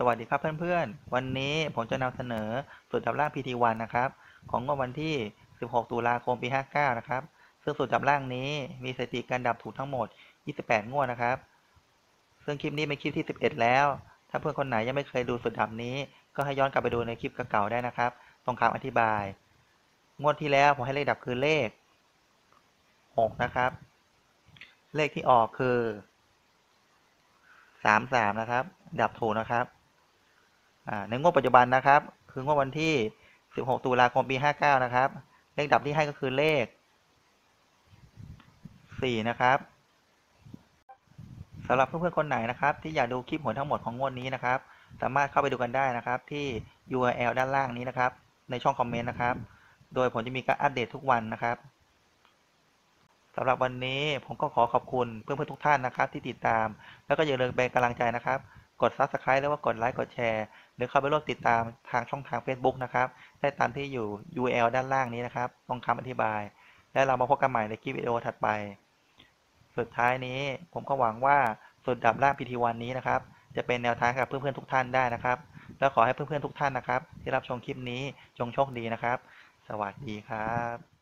วัสดีครับเพื่อนๆ วันนี้ผมจะนำเสนอสูตรจับล่าง PT1 นะครับของงวดวันที่ 16 ตุลาคม ปี 59 นะครับซึ่งสูตรจับล่างนี้มีสถิติการดับถูกทั้งหมด 28 งวดนะครับซึ่งคลิปนี้เป็นคลิปที่ 11 แล้วถ้าเพื่อนคนไหนยังไม่เคยดูสูตรดับนี้ก็ให้ย้อนกลับไปดูในคลิปเก่าๆได้นะครับตรงคำอธิบายงวดที่แล้วผมให้เลขดับคือเลข 6 นะครับเลขที่ออกคือ 33 นะครับดับถูกนะครับในงวดปัจจุบันนะครับคืองวดวันที่ 16 ตุลาคม ปี 59 นะครับเลขดับที่ให้ก็คือเลข 4 นะครับสำหรับเพื่อนๆคนไหนนะครับที่อยากดูคลิปหวยทั้งหมดของงวดนี้นะครับสามารถเข้าไปดูกันได้นะครับที่ URL ด้านล่างนี้นะครับในช่องคอมเมนต์นะครับโดยผมจะมีการอัปเดตทุกวันนะครับสำหรับวันนี้ผมก็ขอขอบคุณเพื่อนๆทุกท่านนะครับที่ติดตามแล้วก็อย่าลืมเป็นกำลังใจนะครับกด Subscribe หรือว่ากดไลค์กดแชร์หรือเข้าไปร่วมติดตามทางช่องทาง Facebook นะครับได้ตามที่อยู่ URL ด้านล่างนี้นะครับตรงคำอธิบายและเรามาพบกันใหม่ในคลิปวิดีโอถัดไปสุดท้ายนี้ผมก็หวังว่าสูตรดับล่าง PT1 นี้นะครับจะเป็นแนวทางกับเพื่อนๆทุกท่านได้นะครับแล้วขอให้เพื่อนๆทุกท่านนะครับที่รับชมคลิปนี้จงโชคดีนะครับสวัสดีครับ